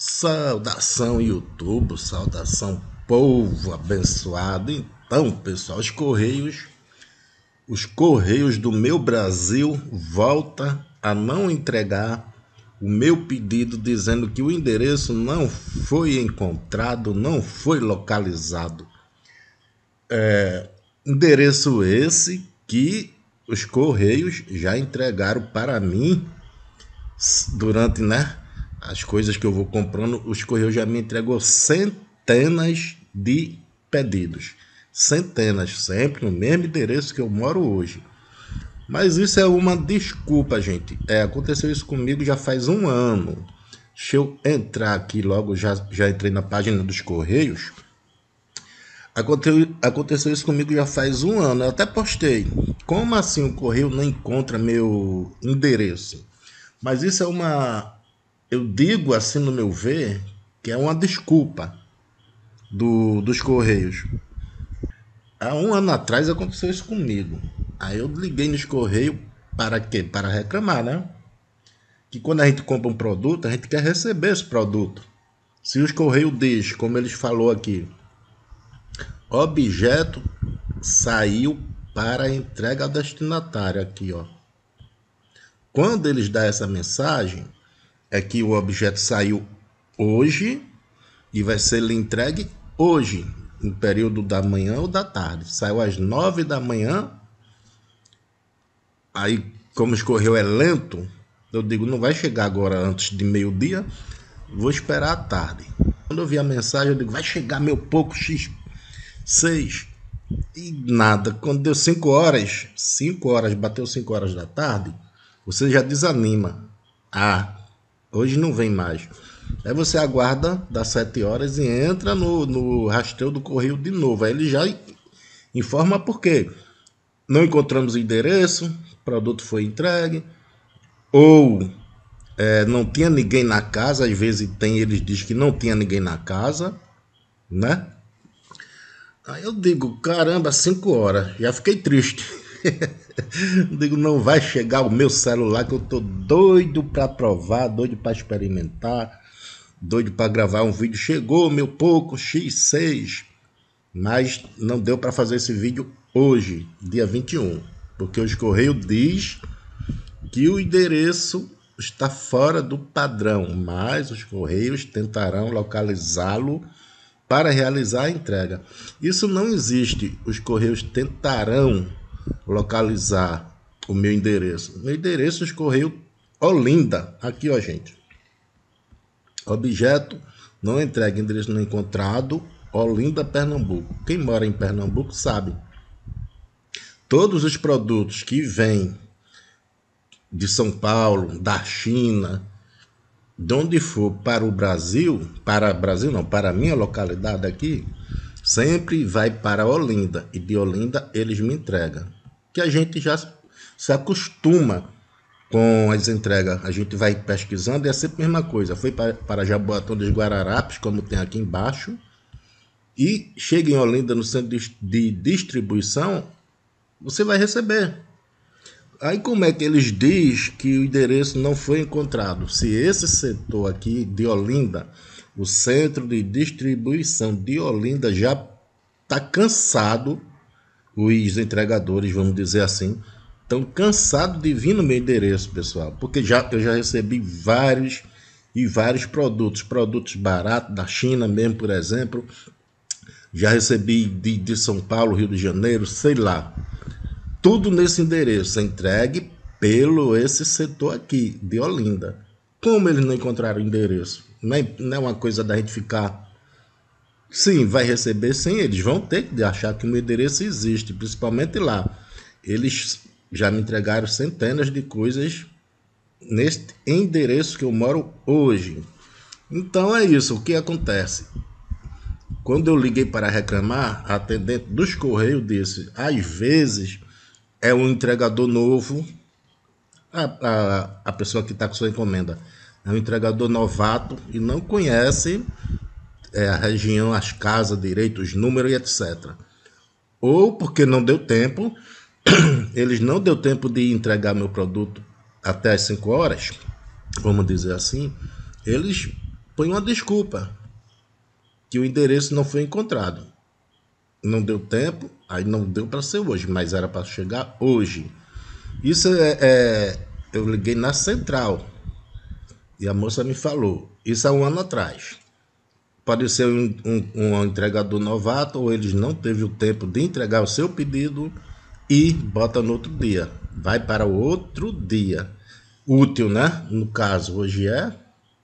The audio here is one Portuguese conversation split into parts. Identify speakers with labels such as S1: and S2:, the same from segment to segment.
S1: Saudação YouTube, saudação povo abençoado. Então, pessoal, os Correios do meu Brasil volta a não entregar o meu pedido, dizendo que o endereço não foi encontrado, não foi localizado. Endereço esse que os Correios já entregaram para mim durante, as coisas que eu vou comprando. Os Correios já me entregou centenas de pedidos. Centenas, sempre no mesmo endereço que eu moro hoje. Mas isso é uma desculpa, gente. Aconteceu isso comigo já faz um ano. Deixa eu entrar aqui logo, já entrei na página dos Correios. Aconteceu isso comigo já faz um ano. Eu até postei. Como assim o Correio não encontra meu endereço? Mas isso eu digo assim no meu ver, que é uma desculpa dos Correios. Há um ano atrás aconteceu isso comigo. Aí eu liguei nos Correios para quê? Para reclamar, né? Que quando a gente compra um produto, a gente quer receber esse produto. Se os Correios diz, como eles falou aqui, objeto saiu para entrega ao destinatário aqui, ó. Quando eles dão essa mensagem, é que o objeto saiu hoje e vai ser entregue hoje, no período da manhã ou da tarde. Saiu às 9 da manhã, aí como o correio é lento, eu digo, não vai chegar agora antes de meio-dia, vou esperar à tarde. Quando eu vi a mensagem, eu digo, vai chegar meu pouco X6. E nada, quando deu 5 horas, bateu 5 horas da tarde, você já desanima. Hoje não vem mais. Aí você aguarda das 7 horas e entra no rastreio do correio de novo. Aí ele já informa por quê. Não encontramos o endereço, o produto foi entregue, ou não tinha ninguém na casa. Às vezes eles dizem que não tinha ninguém na casa, né? Aí eu digo, caramba, 5 horas, já fiquei triste. Eu digo, não vai chegar o meu celular, que eu tô doido para provar, doido para experimentar, doido para gravar um vídeo. Chegou meu Poco X6, mas não deu para fazer esse vídeo hoje, dia 21, porque os Correios diz que o endereço está fora do padrão, mas os Correios tentarão localizá-lo para realizar a entrega. Isso não existe. Os Correios tentarão localizar o meu endereço. Meu endereço, os Correios Olinda. Aqui, ó, gente. Objeto não entrega, endereço não encontrado, Olinda, Pernambuco. Quem mora em Pernambuco sabe. Todos os produtos que vêm de São Paulo, da China, de onde for para o Brasil, para a minha localidade aqui, sempre vai para Olinda, e de Olinda eles me entregam. Que a gente já se acostuma com as entregas, a gente vai pesquisando e é sempre a mesma coisa. Foi para Jaboatão dos Guararapes, como tem aqui embaixo, e chega em Olinda, no centro de distribuição, você vai receber. Aí como é que eles dizem que o endereço não foi encontrado? Se esse setor aqui de Olinda, o centro de distribuição de Olinda, já está cansado, os entregadores, vamos dizer assim, estão cansados de vir no meu endereço, pessoal. Porque eu já recebi vários produtos baratos, da China mesmo, por exemplo. Já recebi de São Paulo, Rio de Janeiro, sei lá. Tudo nesse endereço é entregue pelo esse setor aqui, de Olinda. Como eles não encontraram o endereço? Não é uma coisa da gente ficar... Sim, vai receber sim, eles vão ter que achar que o meu endereço existe, principalmente lá. Eles já me entregaram centenas de coisas neste endereço que eu moro hoje. Então é isso, o que acontece? Quando eu liguei para reclamar, a atendente dos Correios disse, às vezes... é um entregador novo, a pessoa que está com sua encomenda é um entregador novato e não conhece a região, as casas, direito, os números e etc. Ou porque não deu tempo, eles não deu tempo de entregar meu produto até as 5 horas, vamos dizer assim, eles põe uma desculpa, que o endereço não foi encontrado. Não deu tempo, aí não deu para ser hoje, mas era para chegar hoje. Isso eu liguei na central e a moça me falou, isso há um ano atrás. Pode ser um entregador novato ou eles não teve o tempo de entregar o seu pedido e bota no outro dia. Vai para o outro dia. Útil, né? No caso, hoje é.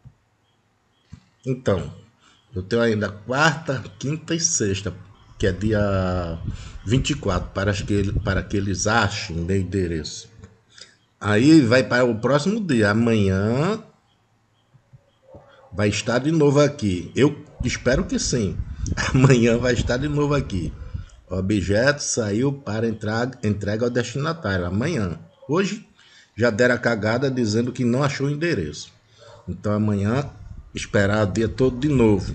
S1: Então, eu tenho ainda quarta, quinta e sexta, que é dia 24, para que eles achem meu endereço. Aí vai para o próximo dia. Amanhã vai estar de novo aqui. Eu espero que sim. Amanhã vai estar de novo aqui. O objeto saiu para entrega ao destinatário. Amanhã. Hoje já deram a cagada dizendo que não achou o endereço. Então amanhã esperar o dia todo de novo.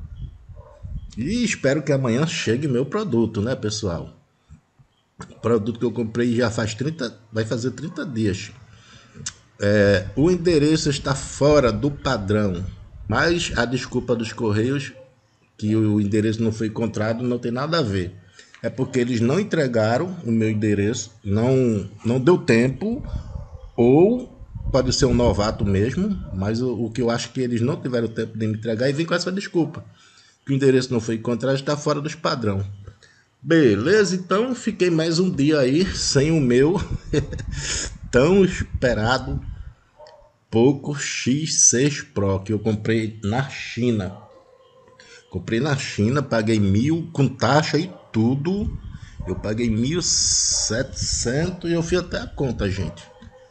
S1: E espero que amanhã chegue meu produto, né, pessoal? O produto que eu comprei já faz 30, vai fazer 30 dias. O endereço está fora do padrão, mas a desculpa dos Correios que o endereço não foi encontrado não tem nada a ver. É porque eles não entregaram o meu endereço, não deu tempo, ou pode ser um novato mesmo, mas o que eu acho que eles não tiveram tempo de me entregar e vem com essa desculpa. Que o endereço não foi encontrado, está fora dos padrão. Beleza, então fiquei mais um dia aí sem o meu tão esperado Poco X6 Pro que eu comprei na China. Comprei na China, paguei 1.000 com taxa e tudo. Eu paguei 1.700 e eu fiz até a conta, gente.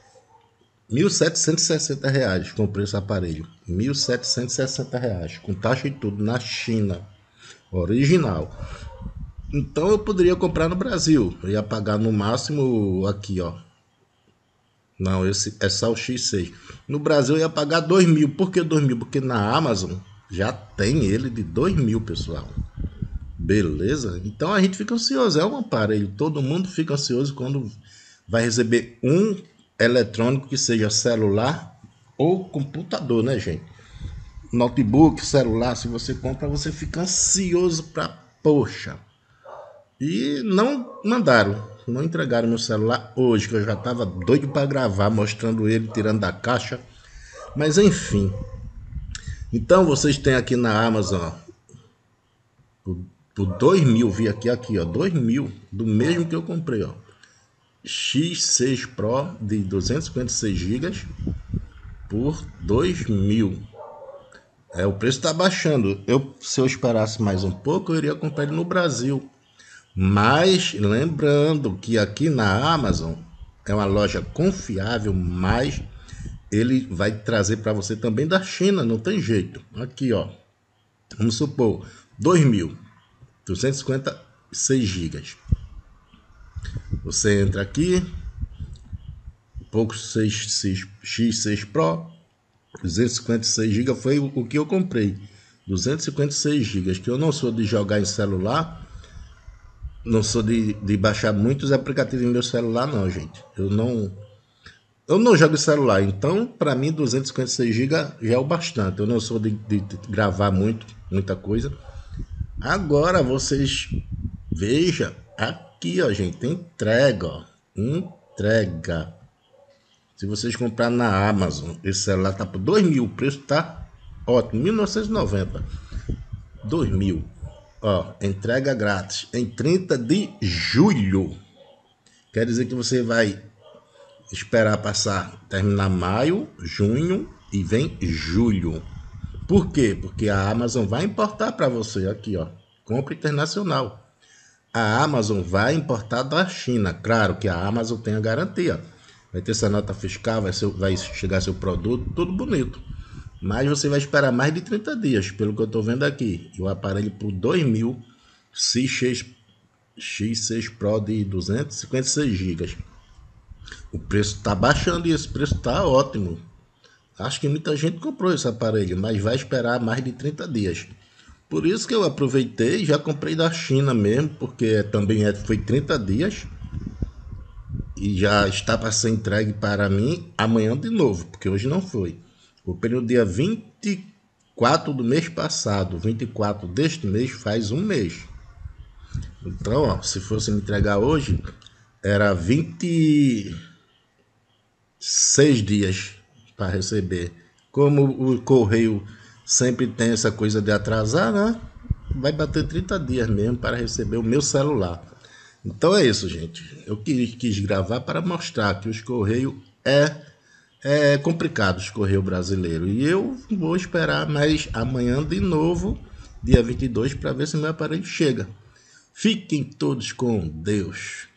S1: R$ 1.760 comprei esse aparelho. R$ 1.760 com taxa e tudo na China. Original. Então eu poderia comprar no Brasil. Eu ia pagar no máximo aqui, ó. Não, esse é só o X6. No Brasil eu ia pagar 2.000. Por que 2.000? Porque na Amazon já tem ele de 2.000, pessoal. Beleza? Então a gente fica ansioso. É um aparelho. Todo mundo fica ansioso quando vai receber um eletrônico que seja celular ou computador, né, gente? Notebook, celular, se você compra, você fica ansioso pra poxa. E não mandaram, não entregaram meu celular hoje, que eu já estava doido para gravar, mostrando ele, tirando da caixa. Mas enfim. Então vocês têm aqui na Amazon, ó, por 2.000, vi aqui, ó, 2.000, do mesmo que eu comprei, ó. X6 Pro de 256 GB por 2.000. O preço está baixando. Se eu esperasse mais um pouco, eu iria comprar ele no Brasil. Mas lembrando que aqui na Amazon é uma loja confiável, mas ele vai trazer para você também da China, não tem jeito. Aqui, ó, vamos supor, 2.000, 256 GB. Você entra aqui, Poco X6 Pro, 256 GB foi o que eu comprei. 256 GB, que eu não sou de jogar em celular. Não sou de baixar muitos aplicativos em meu celular, não, gente. Eu não jogo em celular, então para mim 256 GB já é o bastante. Eu não sou de gravar muita coisa. Agora vocês vejam aqui, ó, gente, tem entrega, ó. Entrega. Se vocês comprar na Amazon, esse celular tá por 2.000, o preço tá ótimo, 1990. 2.000. Ó, entrega grátis em 30 de julho. Quer dizer que você vai esperar terminar maio, junho e vem julho. Por quê? Porque a Amazon vai importar para você aqui, ó, compra internacional. A Amazon vai importar da China. Claro que a Amazon tem a garantia. Vai ter essa nota fiscal, vai chegar seu produto, tudo bonito. Mas você vai esperar mais de 30 dias, pelo que eu estou vendo aqui. E o aparelho por 2.000, X6 Pro de 256 GB. O preço está baixando e esse preço está ótimo. Acho que muita gente comprou esse aparelho, mas vai esperar mais de 30 dias. Por isso que eu aproveitei e já comprei da China mesmo, porque também foi 30 dias. E já está para ser entregue para mim amanhã de novo, porque hoje não foi. Comprei no dia 20, 4 do mês passado, 24 deste mês, faz um mês. Então, ó, se fosse me entregar hoje, era 26 dias para receber. Como o correio sempre tem essa coisa de atrasar, né? Vai bater 30 dias mesmo para receber o meu celular. Então é isso, gente. Eu quis gravar para mostrar que os correios é complicado, os correios brasileiros. E eu vou esperar mais amanhã de novo, dia 22, para ver se meu aparelho chega. Fiquem todos com Deus.